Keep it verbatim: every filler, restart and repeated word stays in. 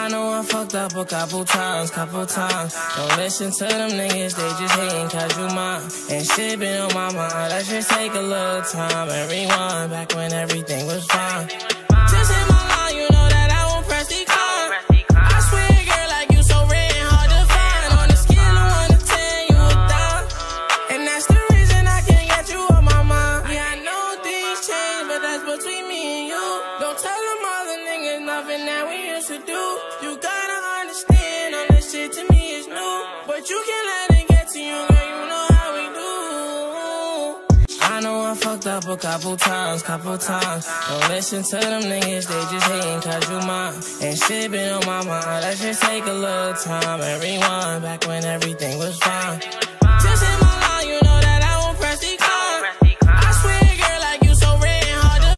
I know I fucked up a couple times, couple times. Don't listen to them niggas, they just hating cause you mine. And shit been on my mind, let's just take a little time and rewind back when everything was fine. Just hit my line, you know that I won't press decline. I swear, girl, like you so rare and hard to find. On a scale of one to ten, you a dime. And that's the reason I can't get you off my mind. Yeah, I know things change, but that's between me and you. Don't tell them other niggas nothing that we used to do. You gotta understand, all this shit to me is new. But you can't let it get to you, girl, you know how we do. I know I fucked up a couple times, couple times. Don't listen to them niggas, they just hating cause you mine. And shit been on my mind, let's just take a little time and rewind back when everything was fine.